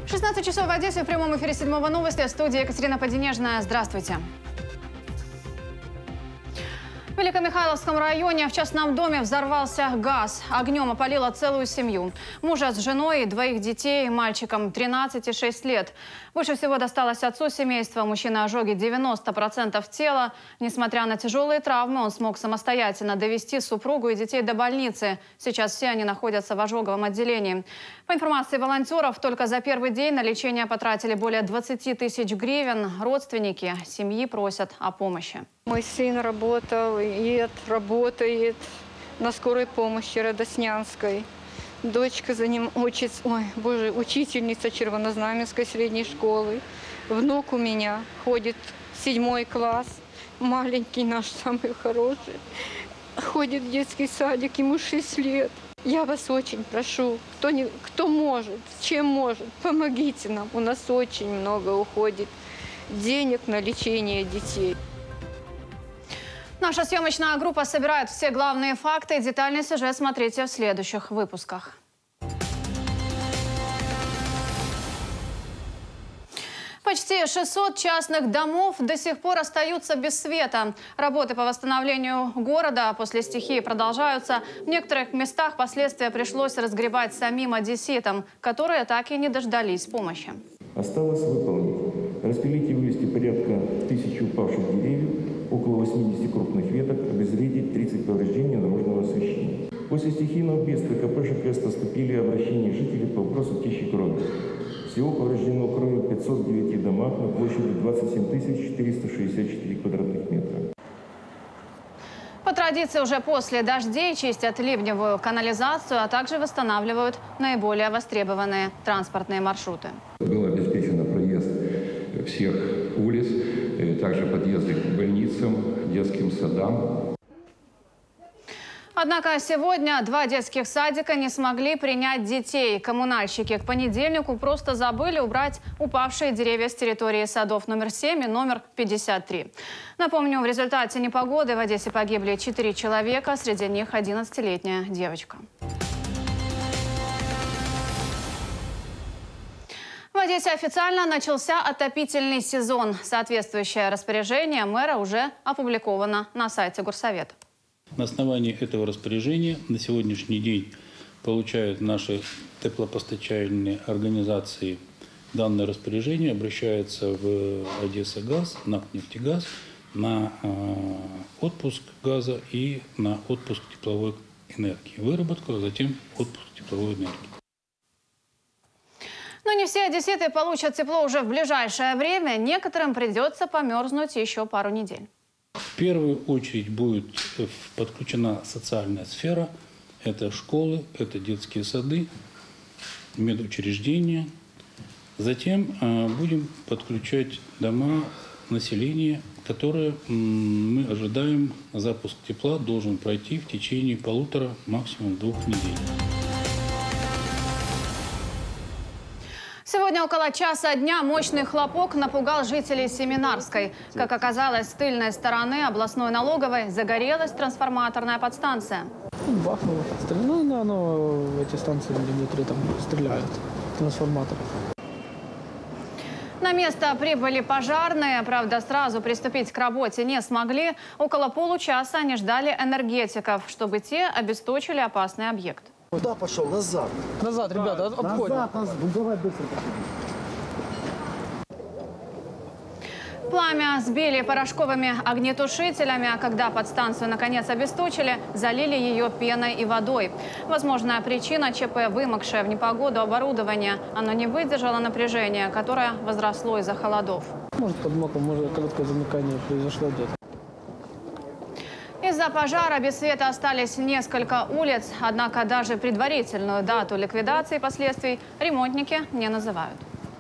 16 часов в Одессе, в прямом эфире 7-го новости. В студии Екатерина Поденежная. Здравствуйте. В Великомихайловском районе в частном доме взорвался газ. Огнем опалило целую семью. Мужа с женой и двоих детей, мальчикам 13 и 6 лет. Больше всего досталось отцу семейства. Мужчина ожоги 90% тела. Несмотря на тяжелые травмы, он смог самостоятельно довести супругу и детей до больницы. Сейчас все они находятся в ожоговом отделении. По информации волонтеров, только за первый день на лечение потратили более 20 тысяч гривен. Родственники семьи просят о помощи. Мой сын работает на скорой помощи Радоснянской. Дочка за ним учится, учительница Червонознаменской средней школы. Внук у меня ходит в 7 класс, маленький наш, самый хороший. Ходит в детский садик, ему 6 лет. Я вас очень прошу, кто может, чем может, помогите нам. У нас очень много уходит денег на лечение детей. Наша съемочная группа собирает все главные факты. Детальный сюжет смотрите в следующих выпусках. Почти 600 частных домов до сих пор остаются без света. Работы по восстановлению города после стихии продолжаются. В некоторых местах последствия пришлось разгребать самим одесситам, которые так и не дождались помощи. Осталось выполнить. Распилить и вывести порядка 1000 упавших деревьев, около 80 крупных веток, обезвредить 30 повреждений наружного освещения. После стихийного бедствия КП ЖКС поступили обращения жителей по вопросу течи крови. Всего повреждено кровью 509 домах на площади 27 464 квадратных метра. По традиции уже после дождей чистят ливневую канализацию, а также восстанавливают наиболее востребованные транспортные маршруты. Был обеспечен проезд всех улиц, также подъезды к больницам, детским садам. Однако сегодня 2 детских садика не смогли принять детей. Коммунальщики к понедельнику просто забыли убрать упавшие деревья с территории садов номер 7 и номер 53. Напомню, в результате непогоды в Одессе погибли 4 человека, среди них 11-летняя девочка. В Одессе официально начался отопительный сезон. Соответствующее распоряжение мэра уже опубликовано на сайте Горсовета. На основании этого распоряжения на сегодняшний день получают наши теплопостачальные организации данное распоряжение, обращаются в Одессагаз, НАК-Нефтегаз на отпуск газа и на отпуск тепловой энергии. Выработку, а затем отпуск тепловой энергии. Но не все одесситы получат тепло уже в ближайшее время. Некоторым придется померзнуть еще пару недель. В первую очередь будет подключена социальная сфера. Это школы, это детские сады, медучреждения. Затем будем подключать дома населения, которые мы ожидаем, запуск тепла должен пройти в течение 1,5, максимум 2 недель. Сегодня около часа дня мощный хлопок напугал жителей Семинарской. Как оказалось, с тыльной стороны областной налоговой загорелась трансформаторная подстанция. Бахнуло. Эти станции внутри там стреляют, трансформаторы. На место прибыли пожарные. Правда, сразу приступить к работе не смогли. Около получаса они ждали энергетиков, чтобы те обесточили опасный объект. Куда пошел? Назад. Назад, ребята, обходим. Назад. Ну, давай быстро. Пламя сбили порошковыми огнетушителями, а когда подстанцию наконец обесточили, залили ее пеной и водой. Возможная причина – ЧП, вымокшее в непогоду оборудование. Оно не выдержало напряжения, которое возросло из-за холодов. Может, подмоком, может, короткое замыкание произошло где-то. Из-за пожара без света остались несколько улиц, однако даже предварительную дату ликвидации последствий ремонтники не называют.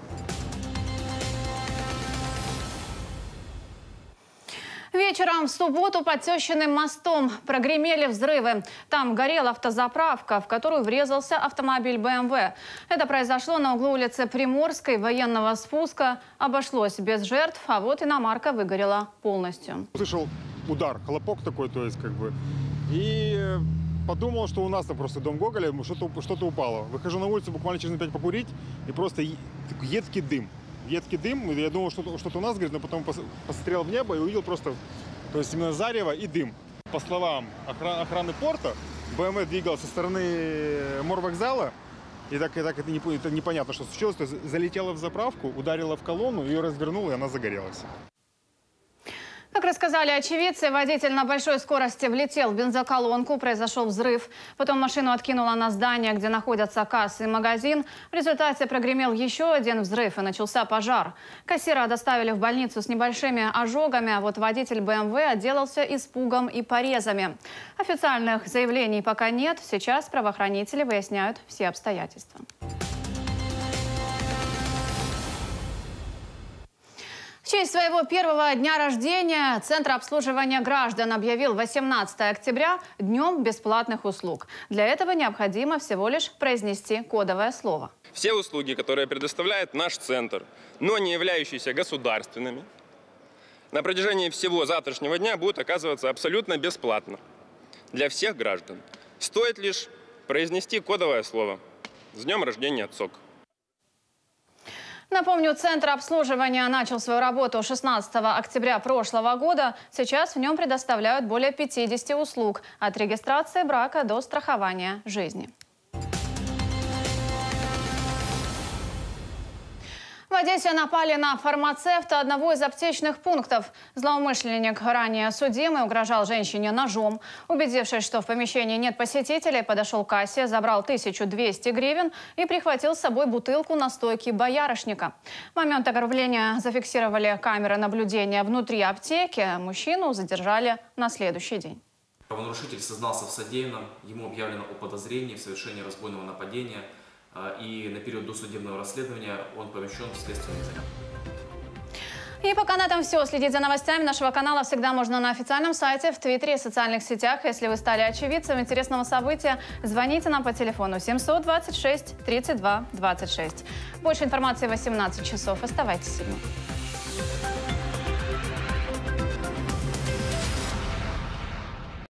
Вечером в субботу под Тещиным мостом прогремели взрывы. Там горела автозаправка, в которую врезался автомобиль БМВ. Это произошло на углу улицы Приморской, военного спуска. Обошлось без жертв, а вот иномарка выгорела полностью. Слышал удар, хлопок такой, то есть и подумал, что у нас там просто дом Гоголя, что-то упало. Выхожу на улицу буквально через 5 покурить, и просто едкий дым. Едкий дым, я думал, что что-то у нас горит, но потом посмотрел в небо и увидел просто, то есть именно зарево и дым. По словам охраны порта, БМВ двигался со стороны морвокзала, и так это непонятно, что случилось. То есть залетела в заправку, ударила в колонну, ее развернула, и она загорелась. Как рассказали очевидцы, водитель на большой скорости влетел в бензоколонку, произошел взрыв. Потом машину откинуло на здание, где находятся кассы и магазин. В результате прогремел еще один взрыв и начался пожар. Кассира доставили в больницу с небольшими ожогами, а вот водитель БМВ отделался испугом и порезами. Официальных заявлений пока нет. Сейчас правоохранители выясняют все обстоятельства. В честь своего первого дня рождения Центр обслуживания граждан объявил 18 октября днем бесплатных услуг. Для этого необходимо всего лишь произнести кодовое слово. Все услуги, которые предоставляет наш центр, но не являющиеся государственными, на протяжении всего завтрашнего дня будут оказываться абсолютно бесплатно для всех граждан. Стоит лишь произнести кодовое слово. С днем рождения, ЦОК. Напомню, Центр обслуживания начал свою работу 16 октября прошлого года. Сейчас в нем предоставляют более 50 услуг. От регистрации брака до страхования жизни. В Одессе напали на фармацевта одного из аптечных пунктов. Злоумышленник, ранее судимый, угрожал женщине ножом. Убедившись, что в помещении нет посетителей, подошел к кассе, забрал 1200 гривен и прихватил с собой бутылку настойки боярышника. Момент ограбления зафиксировали камеры наблюдения внутри аптеки. Мужчину задержали на следующий день. Правонарушитель сознался в содеянном, ему объявлено о подозрении в совершении разбойного нападения. И на период досудебного расследования он помещен в следственный изолятор. И пока на этом все. Следить за новостями нашего канала всегда можно на официальном сайте, в Твиттере и социальных сетях. Если вы стали очевидцем интересного события, звоните нам по телефону 726 32 26. Больше информации в 18 часов. Оставайтесь с нами.